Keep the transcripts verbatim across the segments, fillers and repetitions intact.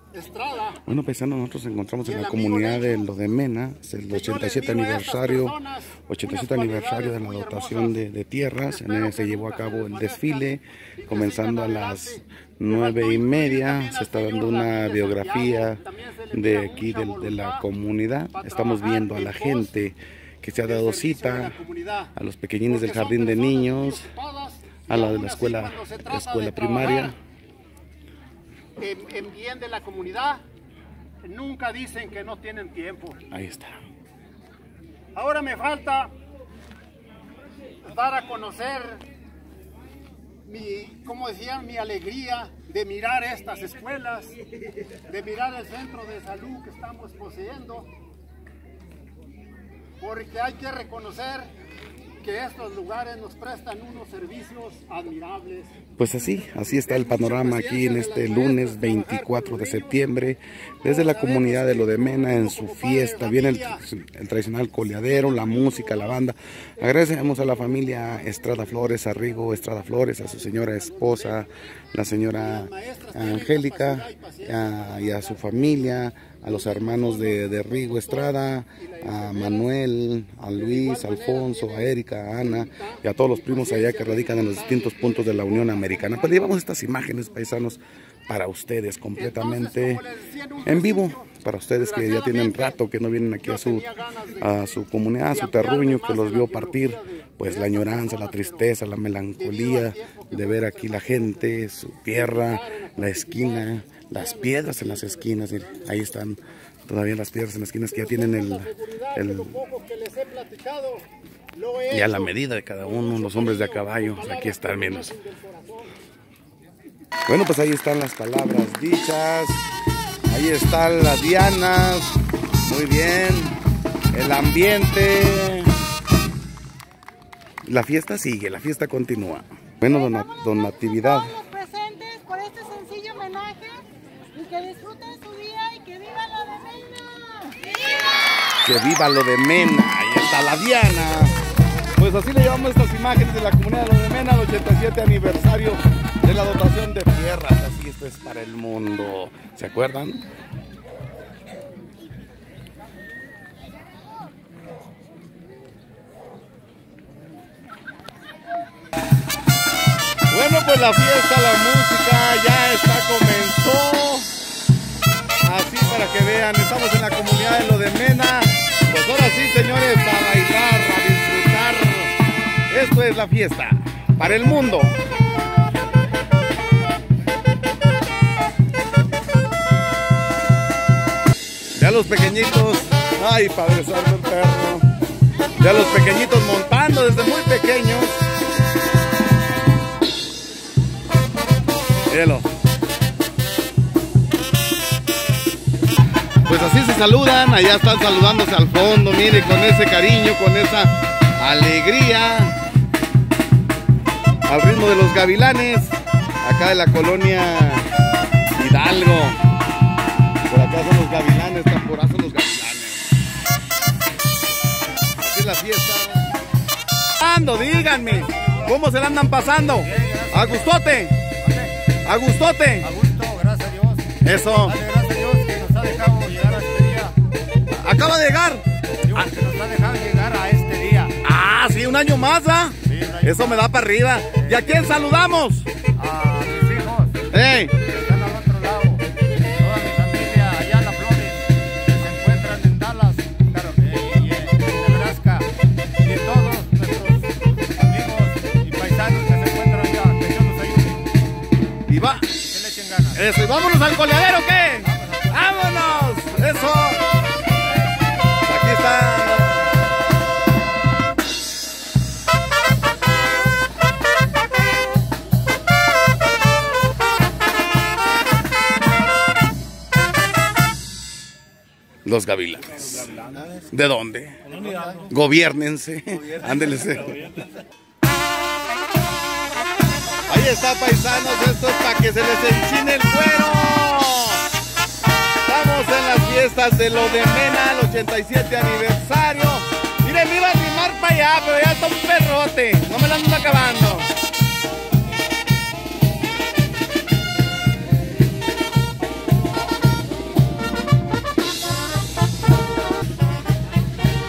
Bueno, paisanos, nosotros nos encontramos en la comunidad de Lo de Mena, es el ochenta y siete aniversario, ochenta y siete aniversario de la dotación de, de tierras. En él se llevó a cabo el desfile, comenzando a las nueve y media. Se está dando una biografía de aquí, de, de la comunidad. Estamos viendo a la gente que se ha dado cita, a los pequeñines del jardín de niños, a la de la escuela, escuela primaria. En, en bien de la comunidad, nunca dicen que no tienen tiempo. Ahí está. Ahora me falta dar a conocer mi, como decían, mi alegría de mirar estas escuelas, de mirar el centro de salud que estamos poseyendo, porque hay que reconocer que estos lugares nos prestan unos servicios admirables. Pues así, así está el panorama aquí en este lunes veinticuatro de septiembre, desde la comunidad de Lo de Mena en su fiesta. Viene el, el tradicional coleadero, la música, la banda. Agradecemos a la familia Estrada Flores, a Rigo Estrada Flores, a su señora esposa, la señora Angélica, a, y a su familia, a los hermanos de, de Rigo Estrada, a Manuel, a Luis, a Alfonso, a Erika, a Ana y a todos los primos allá que radican en los distintos puntos de la Unión Americana. Pues llevamos estas imágenes, paisanos, para ustedes completamente en vivo, para ustedes que ya tienen rato que no vienen aquí a su, a su comunidad, a su terruño, que los vio partir, pues la añoranza, la tristeza, la melancolía de ver aquí la gente, su tierra, la esquina, las piedras en las esquinas. Ahí están todavía las piedras en las esquinas que ya tienen el, el y a la medida de cada uno, los hombres de a caballo. Aquí están, menos. Bueno, pues ahí están las palabras dichas, ahí están las dianas, muy bien, el ambiente, la fiesta sigue, la fiesta continúa. Bueno, don, don Natividad. Todos los presentes por este sencillo homenaje y que disfruten su día y que viva Lo de Mena. ¡Viva! Que viva Lo de Mena, ahí está la Diana. Pues así le llevamos estas imágenes de la comunidad de Lo de Mena al ochenta y siete aniversario de la dotación de tierras. Así esto es para el mundo. ¿Se acuerdan? Bueno, pues la fiesta, la música ya está, comenzó. Así para que vean, estamos en la comunidad de Lo de Mena. Pues ahora sí, señores, a bailar, a disfrutar. Esto es la fiesta para el mundo. Ya los pequeñitos, ay, Padre Santo eterno. Ya los pequeñitos montando desde muy pequeños. Mírenlo. Pues así se saludan, allá están saludándose al fondo, mire, con ese cariño, con esa alegría, al ritmo de los gavilanes, acá de la colonia Hidalgo. Por acá son los gavilanes, tamporazos los gavilanes. Así es la fiesta. Ando, díganme, ¿cómo se la andan pasando? ¿A gustote? ¿A gustote? A gusto, gracias a Dios. Eso. Dale, gracias a Dios que nos ha dejado llegar a este día. Acaba de llegar. Dios, ah. que nos ha dejado llegar a este día. Ah, sí, un año más, ¿ah? Sí, un año Eso más. me da para arriba. Eh. ¿Y a quién saludamos? A mis hijos. ¡Ey! Que están al otro lado. Toda mi familia allá en La Flores, que se encuentran en Dallas, claro, eh, y en Nebraska. Y todos nuestros amigos y paisanos que se encuentran allá, que Dios los ayude. Y va. Que le echen ganas. Eso, ¿y vámonos al coleadero o qué? ¡Vámonos! ¡Eso! Aquí está. Los gavilanes. ¿De dónde? Gobiérnense. Ándense. Ahí está, paisanos, esto es para que se les enchine el cuero. Estamos en las fiestas de Lo de Mena, el ochenta y siete aniversario. Miren, me iba a arrimar para allá, pero ya está un perrote. No me la ando acabando.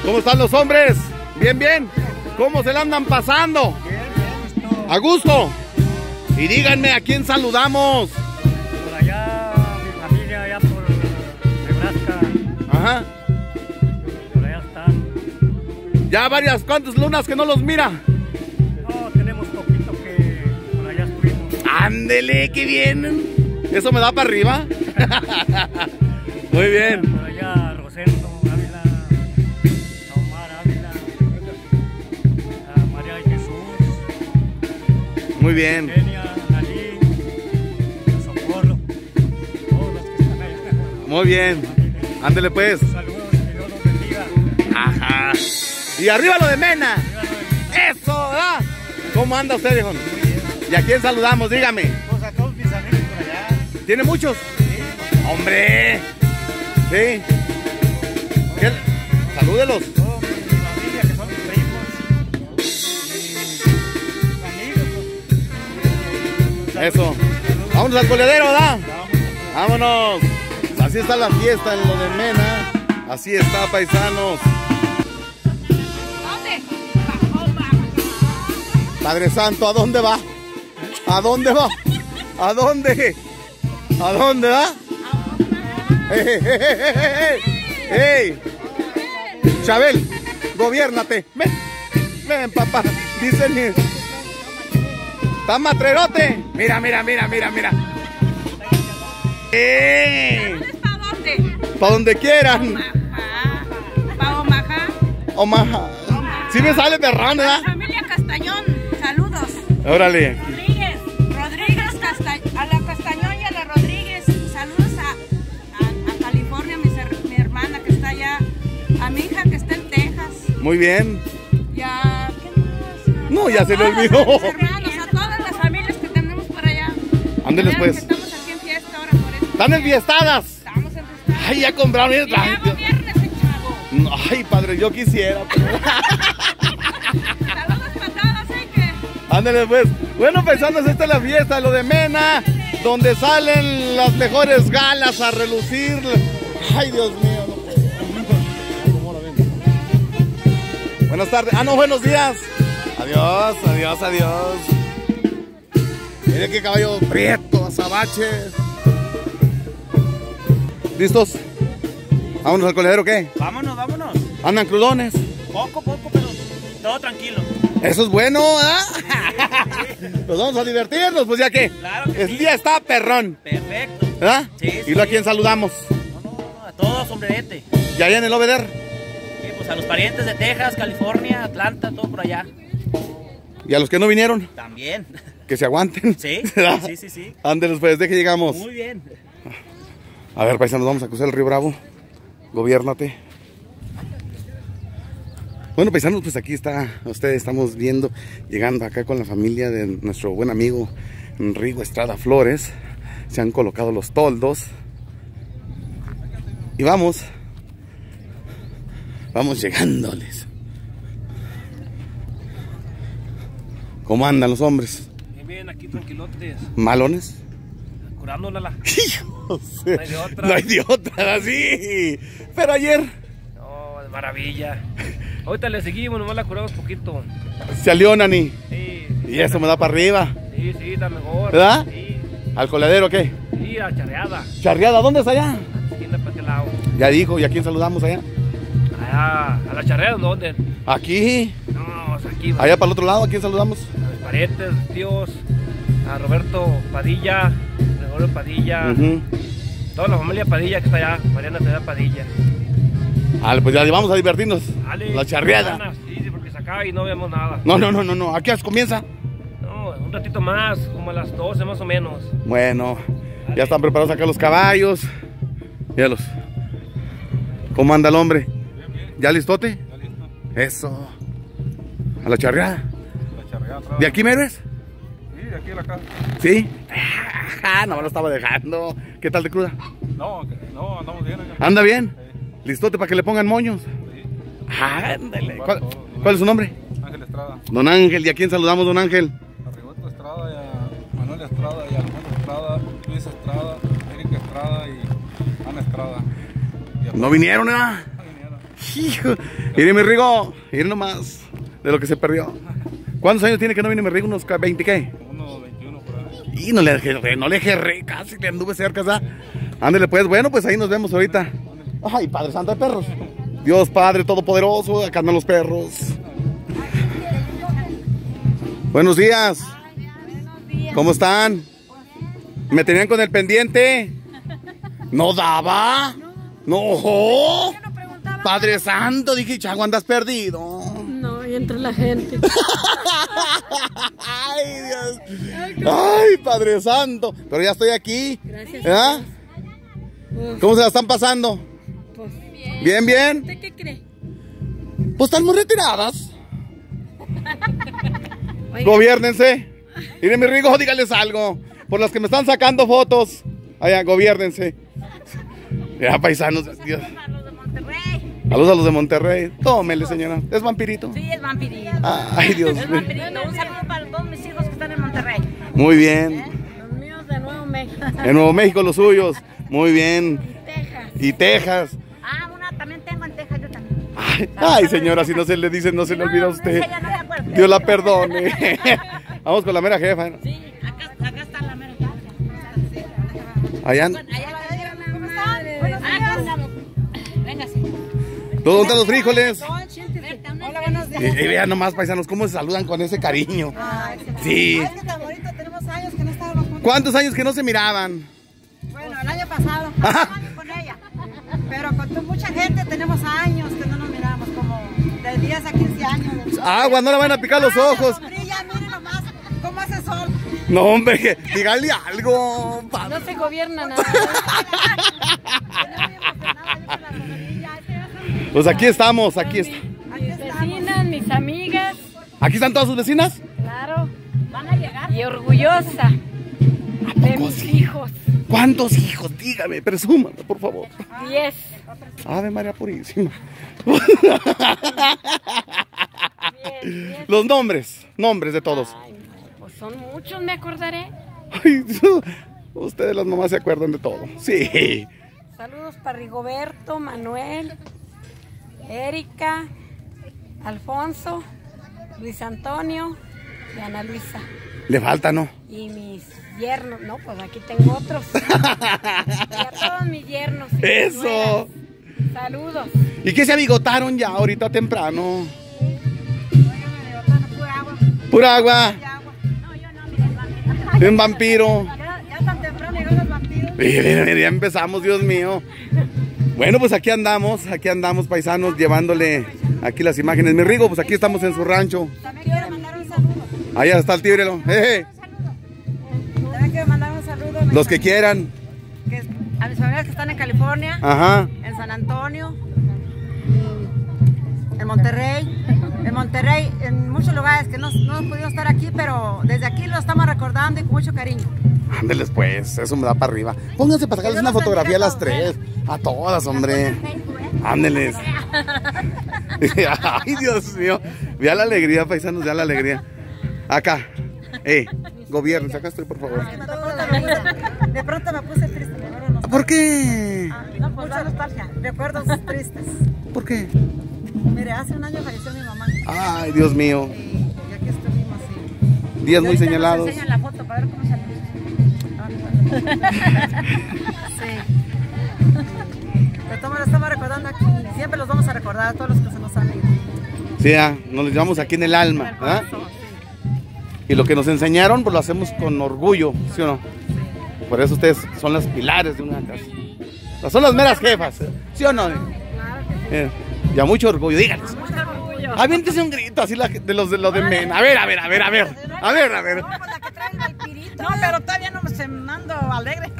¿Cómo están los hombres? Bien, bien. ¿Cómo se la andan pasando? A gusto. Y díganme, ¿a quién saludamos? Por allá, mi familia, allá por Nebraska. Ajá. Por allá están. Ya varias, ¿cuántas lunas que no los mira? No, tenemos poquito que por allá estuvimos. Ándele, qué bien. ¿Eso me da para arriba? Muy bien. Por allá, Rosendo, Ávila, Omar Ávila, a María de Jesús, Muy bien. Kenia, Nalí, Socorro, todos los que están allá. Muy bien. Ándele pues. Saludos, que Dios los bendiga. Ajá. Y arriba lo de Mena. Eso, ¿verdad? ¿Cómo anda usted, viejo? ¿Y a quién saludamos? Dígame. Pues a todos mis amigos por allá. ¿Tiene muchos? Sí. ¡Hombre! Sí. ¿Qué? Salúdelos. Toda mi familia, que son mis primos. Y amigos, pues. Eso. Vámonos al coleadero, ¿verdad? Vámonos. Así está la fiesta en lo de Mena. Así está, paisanos. Padre Santo, ¿a dónde va? ¿A dónde va? ¿A dónde? ¿A dónde va? ¡Ey, ey, ey, ey, ey! Chabel, gobiérnate. Ven, ven, papá. Dicen, ¿está matrerote? Mira, mira, mira, mira, mira. ¡Eh! ¿Para dónde? Para donde quieran. Para Omaha. Omaha. Sí me sale perrón, ¿verdad? Familia Castañón, saludos. Órale. Rodríguez, Rodríguez, Casta a la Castañón y a la Rodríguez. Saludos a, a, a California, mi, mi hermana que está allá. A mi hija que está en Texas. Muy bien. Y a, ¿qué más? No, ya se le A todos olvidó. mis hermanos, a todas las familias que tenemos por allá. Ándeles, Vean pues. que estamos aquí en fiesta ahora por eso. ¿Están enfiestadas? Estamos en fiesta. Ay, ya compraron. Y Ay, luego viernes, el chavo. ay, padre, yo quisiera. Pero... Saludos patadas, ¿eh? Que... Ándale, pues. Bueno, paisanos, esta es la fiesta, lo de Mena, donde salen las mejores galas a relucir. Ay, Dios mío, no puedo. Buenas tardes. Ah, no, buenos días. Adiós, adiós, adiós. Mire qué caballo prieto, azabache. ¿Listos? ¿Vámonos al coleadero o qué? Vámonos, vámonos. ¿Andan crudones? Poco, poco, pero todo tranquilo. Eso es bueno, ¿verdad? Nos vamos a divertirnos, pues ya que Claro que el sí. día está perrón, Perfecto. ¿verdad? Sí, ¿Y sí. luego a quién saludamos? No, no, no, a todos, sombrerete. ¿Y allá en el Obeder? Sí, pues a los parientes de Texas, California, Atlanta, todo por allá. ¿Y a los que no vinieron? También. Que se aguanten. Sí, ¿verdad? sí, sí, sí. Ándeles pues, de que llegamos. Muy bien. A ver, paisanos, vamos a cruzar el río Bravo. Gobiérnate. Bueno, paisanos, pues aquí está, ustedes estamos viendo, llegando acá con la familia de nuestro buen amigo Rigo Estrada Flores. Se han colocado los toldos. Y vamos, vamos llegándoles. ¿Cómo andan los hombres? Bien, bien, aquí tranquilotes. ¿Malones? Curándola. Hijos, No hay de otra. no hay de otra, sí. Pero ayer No, de maravilla. Ahorita le seguimos, nomás la curamos poquito. se alionan y, Sí. y eso me da para arriba. Sí, sí, está mejor. ¿Verdad? Sí, ¿Al coladero qué? sí, a charreada. ¿Charreada? ¿Dónde está allá? Esquina para aquel lado. Ya dijo, ¿y a quién saludamos allá? Allá, a la charreada, ¿dónde? Aquí. No, pues aquí. Allá para el otro lado, ¿a quién saludamos? A mis parientes, tíos, a Roberto Padilla, Gregorio Padilla, Ujú. toda la familia Padilla que está allá, Mariana Tedea Padilla. Ah, pues ya vamos a divertirnos. Dale, La charreada. ganas, Sí, sí, porque se acaba y no vemos nada. No, no, no, no, no. ¿A qué hora comienza? No, un ratito más, como a las doce más o menos. Bueno, ya están preparados acá los caballos. Míralos. ¿Cómo anda el hombre? ¿Ya listote? Ya listo. Eso. A la charreada. La charreada atrás. ¿De aquí, Meres? Sí, de aquí a la casa. ¿Sí? Ah, no me lo estaba dejando. ¿Qué tal de cruda? No, que- no, andamos bien acá. ¿Anda bien? Sí, ¿Listote para que le pongan moños? sí. Ándale. Igual ¿Cuál, todo, cuál es su nombre? Ángel Estrada. Don Ángel. ¿Y a quién saludamos, don Ángel? A Rigoberto Estrada y a Manuel Estrada y a Alejandro Estrada, Luis Estrada, Erika Estrada y Ana Estrada. Y a ¿No vinieron, ¿eh? todos vinieron. Hijo. Mire mi Rigo, mire nomás de lo que se perdió. ¿Cuántos años tiene que no viene mi Rigo? ¿Unos veinte qué? Unos veintiuno por ahí. Y no le dejé, no le dejé, casi le anduve cerca, ¿sabes? Ándale pues, bueno, pues ahí nos vemos ahorita. Ay, Padre Santo de perros. Dios Padre Todopoderoso, acá andan los perros. Buenos días. ¿Cómo están? ¿Me tenían con el pendiente? ¿No daba? No. Padre Santo, dije, Chago, andas perdido. No, y entre la gente. Ay, Dios. Ay, Padre Santo. Pero ya estoy aquí. Gracias. ¿Ah? ¿Cómo se la están pasando? Pues ¿Bien, bien? ¿usted qué cree? Pues están muy retiradas. Oiga, Gobiérnense. Miren mi Rigo, dígales algo. Por las que me están sacando fotos. Allá, gobiérnense. Ya, paisanos. Dios. A los de Monterrey. Saludos a los de Monterrey. Tómele, señora. ¿Es vampirito? Sí, es vampirito. Ay, Dios Es mío. vampirito. Un saludo para todos mis hijos que están en Monterrey. Muy bien. los míos de Nuevo México. En Nuevo México los suyos. Muy bien. Texas. Y Texas. Ah, una también tengo en Texas, yo también. Ay, ay, señora, si no se le dice, no se le olvida a usted. Esa ya no me acuerdo. Dios la perdone. Vamos con la mera jefa. ¿No? Sí, acá, acá está la mera. Allá. Allá va ¿cómo están? Buenos días. Véngase. ¿Dónde están los frijoles? Hola, buenos días. Y, y vean nomás, paisanos, cómo se saludan con ese cariño. Sí. Es que tan bonito, tenemos años que no estábamos juntos. ¿Cuántos años que no se miraban? Bueno, el año pasado, Ajá. un año con ella. Pero con tu- mucha gente tenemos años que no nos miramos, como de diez a quince años. Agua, no le van a picar los ojos. Brilla, miren nomás cómo hace sol. No, hombre, que- dígale algo. pa- No se gobierna nada. Pues aquí estamos, aquí está. Mis vecinas, mis amigas, ¿Aquí están todas sus vecinas? claro. Van a llegar. Y orgullosa de poco mis sí? hijos. ¿Cuántos hijos? Dígame, presúmame, por favor. Diez. Ave María Purísima. Diez, diez. Los nombres, nombres de todos. Ay, pues son muchos, me acordaré. Ay, ustedes las mamás se acuerdan de todo. Sí. Saludos para Rigoberto, Manuel, Erika, Alfonso, Luis Antonio y Ana Luisa. Le falta, ¿no? Y mis yernos, no, pues aquí tengo otros. Y a todos mis yernos. y mis Eso. nueras. Saludos. ¿Y qué se abigotaron ya ahorita temprano? Pura agua, Pura agua. pura agua. No, yo no, mire, Un vampiro. Ya, ya tan temprano llegaron los vampiros. Mire, mire, ya empezamos, Dios mío. Bueno, pues aquí andamos, aquí andamos, paisanos, llevándole aquí las imágenes. Mi Rigo, pues aquí estamos en su rancho. También quiero mandar un saludo. Allá está el tigre. Jeje. También quiero mandar un saludo a mis Los que amigos, quieran. que- a mis familiares que están en California, Ajá. en San Antonio, en Monterrey, en Monterrey, en muchos lugares que no, no pudimos estar aquí, pero desde aquí lo estamos recordando y con mucho cariño. Ándeles pues, eso me da para arriba. Pónganse para sacarles una fotografía a las tres. A todas, hombre. Ándeles. Ay, Dios mío. Vea la alegría, paisanos, vea la alegría. Acá. Eh, gobierno, acá estoy, por favor. De pronto me puse, de pronto me puse triste. me agarró nostalgia. ¿Por qué? No, pues da nostalgia, recuerdos tristes. ¿Por qué? Mire, hace un año falleció mi mamá Ay, Dios mío. y, y aquí estuvimos. Y, Días y muy ahorita señalados. Nos enseñan la foto para ver cómo salió. Sí. Pero todos lo estamos recordando aquí. Siempre los vamos a recordar a todos los que se nos han ido. Sí, ah, nos lo llevamos aquí en el alma. ¿Ah? Y lo que nos enseñaron, pues lo hacemos con orgullo, ¿sí o no? Por eso ustedes son las pilares de una casa. Son las meras jefas, ¿sí o no? Eh, y a mucho orgullo, díganles. Aviéntese un grito así la- de los de los de Mena. A ver, a ver, a ver, a ver. A ver, a ver. No, pero todavía no me se mando alegre.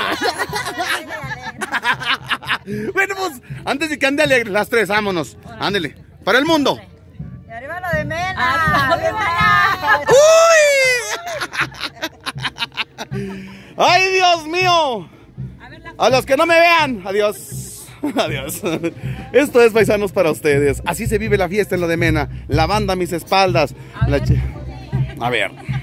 Bueno, pues, antes de que ande alegre, las tres, vámonos. Ándele. Para el mundo. Y arriba lo de Mena. ¡Arriba! ¡Uy! ¡Ay, Dios mío! A los que no me vean, adiós. Adiós. Esto es Paisanos para ustedes. Así se vive la fiesta en lo de Mena. La banda a mis espaldas. La che- A ver.